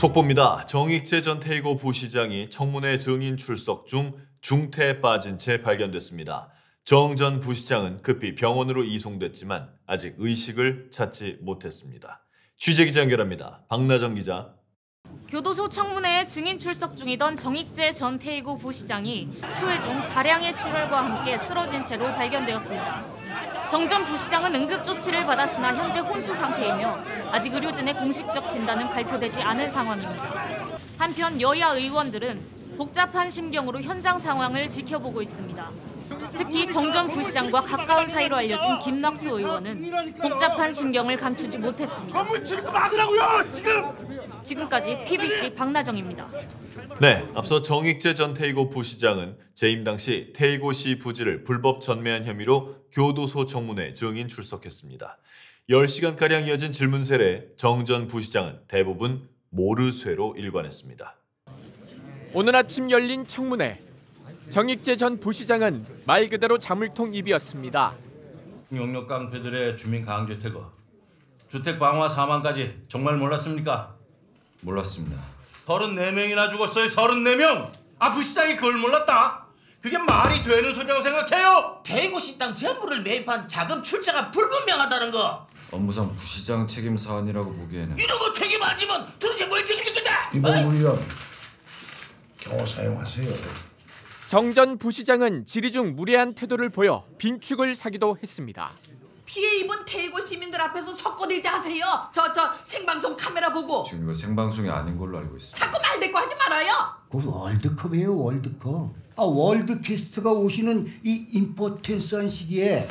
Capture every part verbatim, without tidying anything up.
속보입니다. 정익재 전 테이고 부시장이 청문회 증인 출석 중 중태에 빠진 채 발견됐습니다. 정 전 부시장은 급히 병원으로 이송됐지만 아직 의식을 찾지 못했습니다. 취재기자 연결합니다. 박나정 기자. 교도소 청문회에 증인 출석 중이던 정익재 전 테이고 부시장이 표회 중 다량의 출혈과 함께 쓰러진 채로 발견되었습니다. 정 전 부시장은 응급조치를 받았으나 현재 혼수 상태이며 아직 의료진의 공식적 진단은 발표되지 않은 상황입니다. 한편 여야 의원들은 복잡한 심경으로 현장 상황을 지켜보고 있습니다. 특히 정 전 부시장과 가까운 사이로 알려진 김낙수 의원은 복잡한 심경을 감추지 못했습니다. 지금까지 피비씨 박나정입니다. 네, 앞서 정익재 전 테이고 부시장은 재임 당시 테이고시 부지를 불법 전매한 혐의로 교도소 청문회 증인 출석했습니다. 열 시간가량 이어진 질문 세례 정 전 부시장은 대부분 모르쇠로 일관했습니다. 오늘 아침 열린 청문회. 정익재 전 부시장은 말 그대로 자물통 입이었습니다. 용역 깡패들의 주민 강제 퇴거, 주택 방화 사망까지 정말 몰랐습니까? 몰랐습니다. 서른네 명이나 죽었어요. 서른네 명! 아, 부시장이 그걸 몰랐다? 그게 말이 되는 소리라고 생각해요? 대구시 땅 전부를 매입한 자금 출자가 불분명하다는 거. 업무상 부시장 책임 사안이라고 보기에는 이런 거 책임 안 지면 도대체 뭘 책임질 건데? 이번 물이랑 경호 사용하세요. 정 전 부시장은 질의 중 무례한 태도를 보여 빈축을 사기도 했습니다. 피해 입은 테이고 시민들 앞에서 석고대지 하세요. 저 저 생방송 카메라 보고. 지금 이거 생방송이 아닌 걸로 알고 있습니다. 자꾸 말 대꾸 하지 말아요. 그 월드컵이에요, 월드컵. 아, 월드캐스트가 오시는 이 임포텐스한 시기에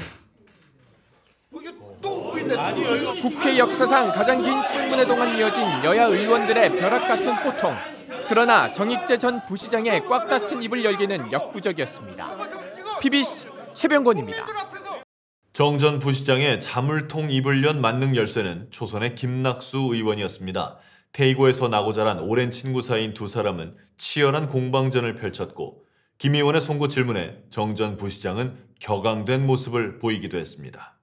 국회 역사상 가장 긴 청문회 동안 이어진 여야 의원들의 벼락 같은 호통. 그러나 정익재 전 부시장의 꽉 닫힌 입을 열기는 역부족이었습니다. 피비씨 최병권입니다. 정 전 부시장의 자물통 입을 연 만능 열쇠는 초선의 김낙수 의원이었습니다. 테이고에서 나고 자란 오랜 친구 사이인 두 사람은 치열한 공방전을 펼쳤고 김 의원의 송고 질문에 정 전 부시장은 격앙된 모습을 보이기도 했습니다.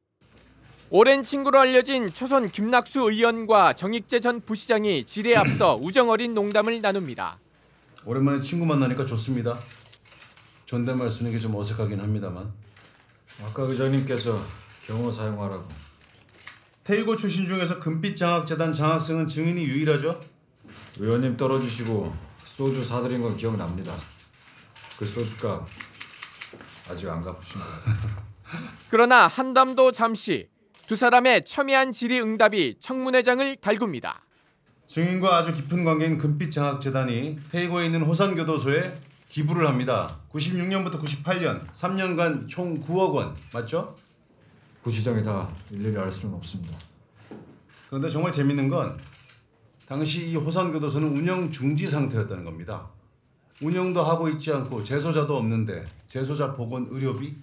오랜 친구로 알려진 초선 김낙수 의원과 정익재 전 부시장이 질의에 앞서 우정어린 농담을 나눕니다. 오랜만에 친구 만나니까 좋습니다. 존댓말 쓰는 게 좀 어색하긴 합니다만. 아까 의장님께서 경호 사용하라고. 테이고 출신 중에서 금빛장학재단 장학생은 증인이 유일하죠? 의원님 떨어지시고 소주 사드린 건 기억납니다. 그 소주값 아직 안 갚으신 거예요. 그러나 한담도 잠시 두 사람의 첨예한 질의 응답이 청문회장을 달굽니다. 증인과 아주 깊은 관계인 금빛장학재단이 테이고에 있는 호산교도소에 기부를 합니다. 구십육 년부터 구십팔 년 삼 년간 총 구억 원 맞죠? 부시장이 다 일일이 알 수는 없습니다. 그런데 정말 재밌는 건 당시 이 호산교도소는 운영 중지 상태였다는 겁니다. 운영도 하고 있지 않고 재소자도 없는데 재소자 복원 의료비?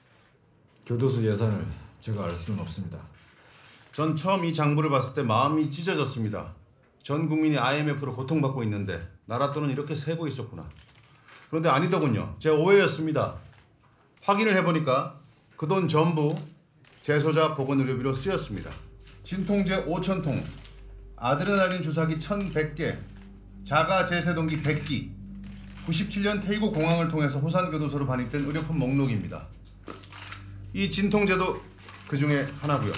교도소 예산을 제가 알 수는 없습니다. 전 처음 이 장부를 봤을 때 마음이 찢어졌습니다. 전 국민이 아이엠에프로 고통받고 있는데 나라 돈은 이렇게 새고 있었구나. 그런데 아니더군요. 제 오해였습니다. 확인을 해보니까 그 돈 전부 재소자 보건 의료비로 쓰였습니다. 진통제 오천 통, 아드레날린 주사기 천백 개, 자가 제세동기 백 기, 구십칠 년 테이고 공항을 통해서 호산교도소로 반입된 의료품 목록입니다. 이 진통제도 그 중에 하나고요.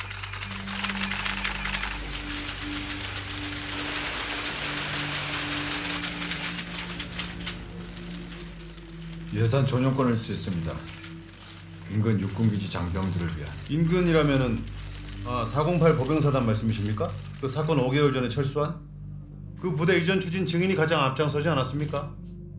예산 전용권을 쓸 수 있습니다. 인근 육군기지 장병들을 위한. 인근이라면은 아, 사공팔 보병사단 말씀이십니까? 그 사건 오 개월 전에 철수한? 그 부대 이전 추진 증인이 가장 앞장서지 않았습니까?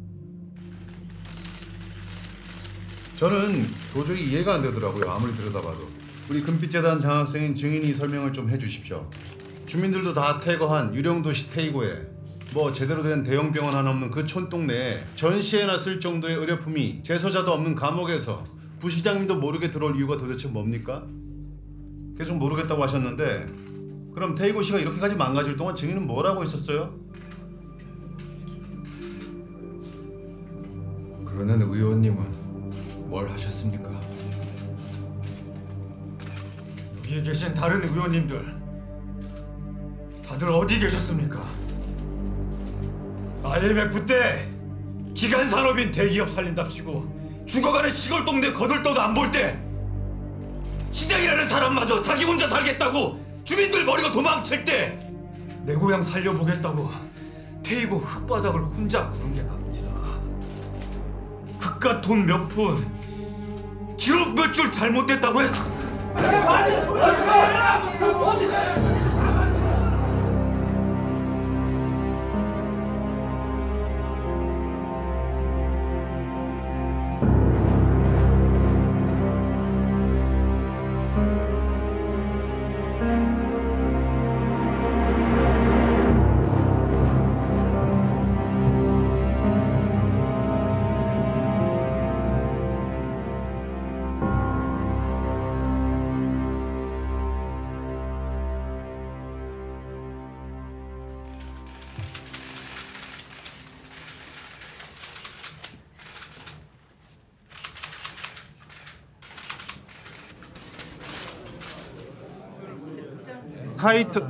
저는 도저히 이해가 안 되더라고요. 아무리 들여다봐도. 우리 금빛재단 장학생인 증인이 설명을 좀 해주십시오. 주민들도 다 퇴거한 유령도시 테이고에 뭐 제대로 된 대형 병원 하나 없는 그 촌동 내에 전시해나 쓸 정도의 의료품이 재소자도 없는 감옥에서 부시장님도 모르게 들어올 이유가 도대체 뭡니까? 계속 모르겠다고 하셨는데 그럼 테이고시가 이렇게까지 망가질 동안 증인은 뭘 하고 있었어요? 그러는 의원님은 뭘 하셨습니까? 여기에 계신 다른 의원님들 다들 어디 계셨습니까? 아이엠에프 때 기간 산업인 대기업 살린답시고 죽어가는 시골 동네 거들떠도 안 볼 때 시장이라는 사람마저 자기 혼자 살겠다고 주민들 버리고 도망칠 때 내 고향 살려보겠다고 태이고 흙바닥을 혼자 구른 게 납니다. 그깟 돈 몇 푼, 기록 몇 줄 잘못됐다고 해서 타이토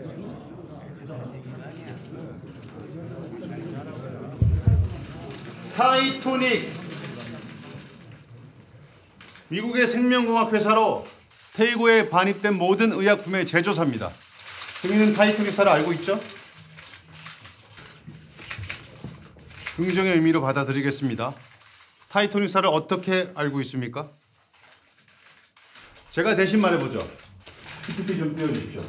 타이토닉 미국의 생명공학 회사로 테이고에 반입된 모든 의약품의 제조사입니다. 증인은 타이토닉사를 알고 있죠? 긍정의 의미로 받아들이겠습니다. 타이토닉사를 어떻게 알고 있습니까? 제가 대신 말해보죠. 피피티 좀 띄워주십시오.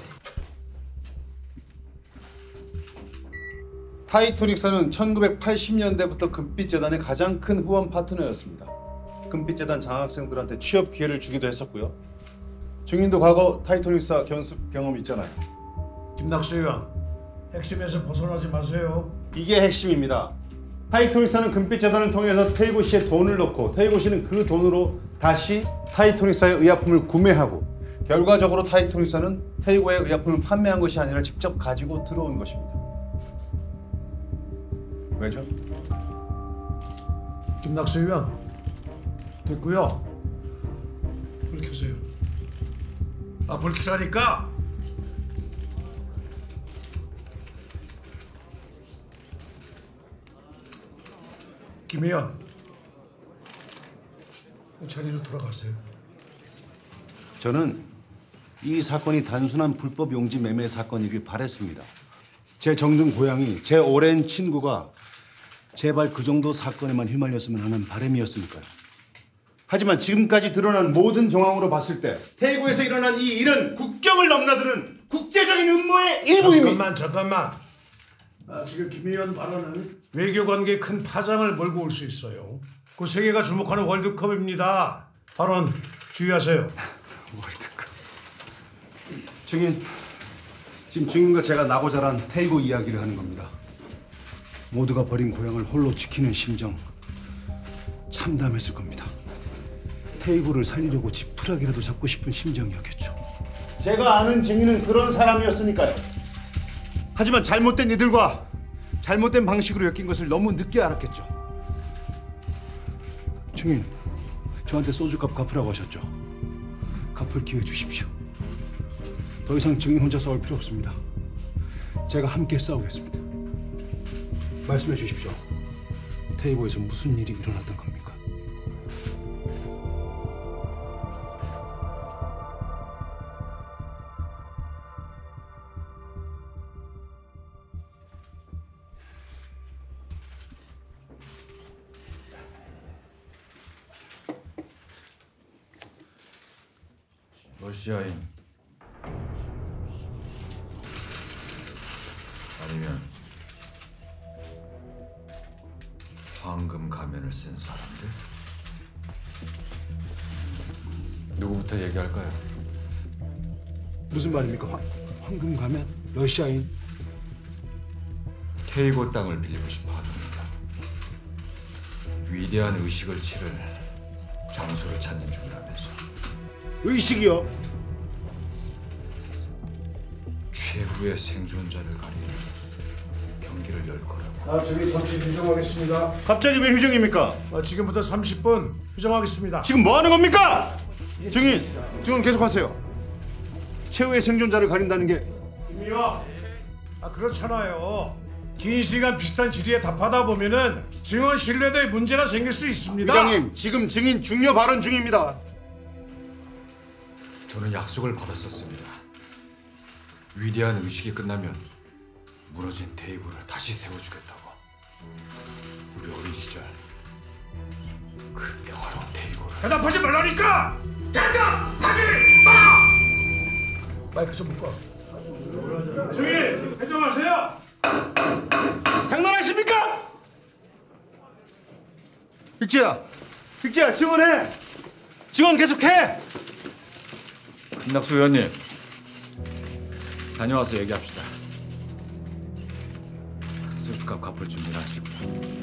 타이토닉사는 천구백팔십 년대부터 금빛재단의 가장 큰 후원 파트너였습니다. 금빛재단 장학생들한테 취업 기회를 주기도 했었고요. 증인도 과거 타이토닉사 견습 경험이 있잖아요. 김낙수 의원, 핵심에서 벗어나지 마세요. 이게 핵심입니다. 타이토닉사는 금빛재단을 통해서 테이고 씨에 돈을 넣고 테이고 씨는 그 돈으로 다시 타이토닉사의 의약품을 구매하고 결과적으로 타이토닉사는 테이고의 의약품을 판매한 것이 아니라 직접 가지고 들어온 것입니다. 왜죠? 김낙수 의원, 됐고요. 불 켜세요. 아, 불 켜라니까. 김 의원, 자리로 돌아가세요. 저는 이 사건이 단순한 불법 용지 매매 사건이길 바랬습니다. 제 정든 고향이, 제 오랜 친구가 제발 그 정도 사건에만 휘말렸으면 하는 바람이었으니까요. 하지만 지금까지 드러난 모든 정황으로 봤을 때 테이고에서 일어난 이 일은 국경을 넘나드는 국제적인 음모의 일부입니다. 잠깐만, 잠깐만. 아, 지금 김 의원 발언은 외교관계에 큰 파장을 몰고 올 수 있어요. 그 세계가 주목하는 월드컵입니다. 발언 주의하세요. 월드컵. 증인, 지금 증인과 제가 나고 자란 테이고 이야기를 하는 겁니다. 모두가 버린 고향을 홀로 지키는 심정 참담했을 겁니다. 테이고를 살리려고 지푸라기라도 잡고 싶은 심정이었겠죠. 제가 아는 증인은 그런 사람이었으니까요. 하지만 잘못된 이들과 잘못된 방식으로 엮인 것을 너무 늦게 알았겠죠. 증인, 저한테 소주값 갚으라고 하셨죠. 갚을 기회 주십시오. 더 이상 증인 혼자 싸울 필요 없습니다. 제가 함께 싸우겠습니다. 말씀해 주십시오. 테이고에서 무슨 일이 일어났던 겁니까? 러시아인 아니면 황금 가면을 쓴 사람들? 누구부터 얘기할까요? 무슨 말입니까? 황, 황금 가면? 러시아인? 테이고 땅을 빌리고 싶어 합니다. 위대한 의식을 치를 장소를 찾는 중이라면서. 의식이요? 최후의 생존자를 가리는 경기를 열 거라고. 아, 저기 잠시 휴정하겠습니다. 갑자기 왜 휴정입니까? 아, 지금부터 삼십 분 휴정하겠습니다. 지금 뭐 하는 겁니까? 증인, 증인 계속하세요. 최후의 생존자를 가린다는 게 김 의원, 아 그렇잖아요. 긴 시간 비슷한 질의에 답하다 보면은 증언 신뢰도에 문제가 생길 수 있습니다. 의장님, 지금 증인 중요 발언 중입니다. 저는 약속을 받았었습니다. 위대한 의식이 끝나면 무너진 테이블을 다시 세워주겠다고. 우리 어린 시절 그 평화로운 테이블을. 대답하지 말라니까! 대답하지 마! 마이크 좀 묶어. 증인, 해정하세요. 장난하십니까? 빅지야, 빅지야, 증언해. 증언 계속해. 김낙수 의원님, 다녀와서 얘기합시다. 수주값 갚을 준비를 하시고요.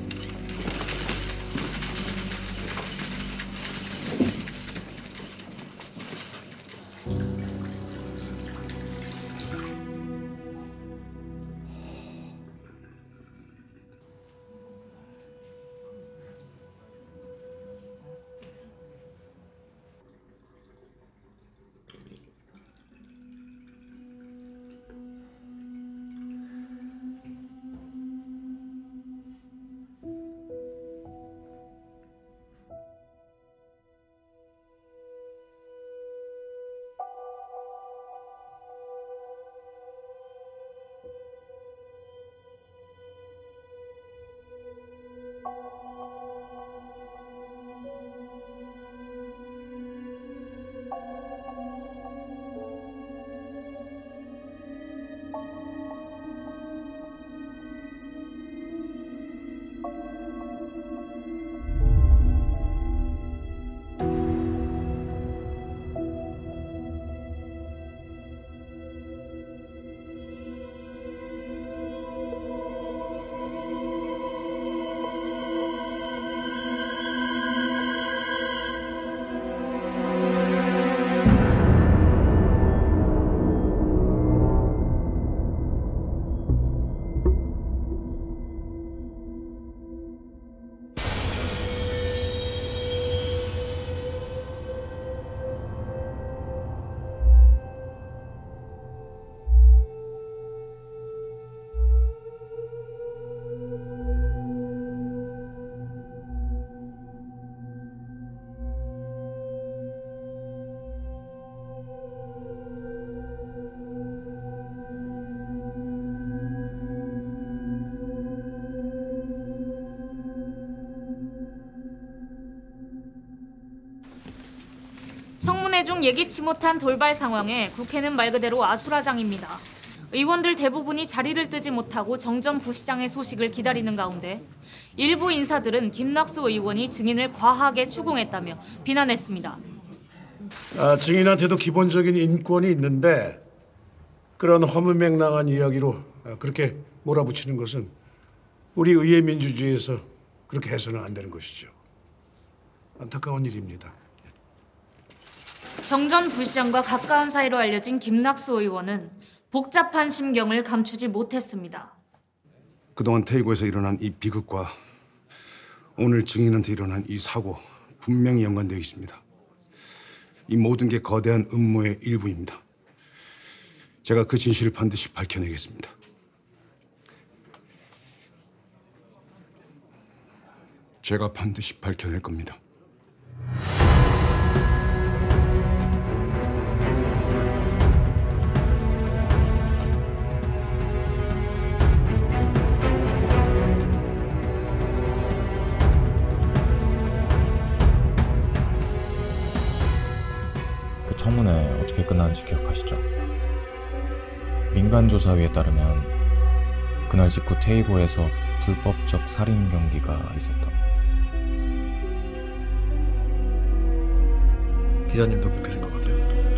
청문회 중 예기치 못한 돌발 상황에 국회는 말 그대로 아수라장입니다. 의원들 대부분이 자리를 뜨지 못하고 정 전 부시장의 소식을 기다리는 가운데 일부 인사들은 김낙수 의원이 증인을 과하게 추궁했다며 비난했습니다. 아, 증인한테도 기본적인 인권이 있는데 그런 허무맹랑한 이야기로 그렇게 몰아붙이는 것은 우리 의회 민주주의에서 그렇게 해서는 안 되는 것이죠. 안타까운 일입니다. 정 전 부시장과 가까운 사이로 알려진 김낙수 의원은 복잡한 심경을 감추지 못했습니다. 그동안 테이고에서 일어난 이 비극과 오늘 증인한테 일어난 이 사고 분명히 연관되어 있습니다. 이 모든 게 거대한 음모의 일부입니다. 제가 그 진실을 반드시 밝혀내겠습니다. 제가 반드시 밝혀낼 겁니다. 그 청문회 어떻게 끝나는지 기억하시죠? 민간조사위에 따르면 그날 직후 테이고에서 불법적 살인 경기가 있었다. 기자님도 그렇게 생각하세요?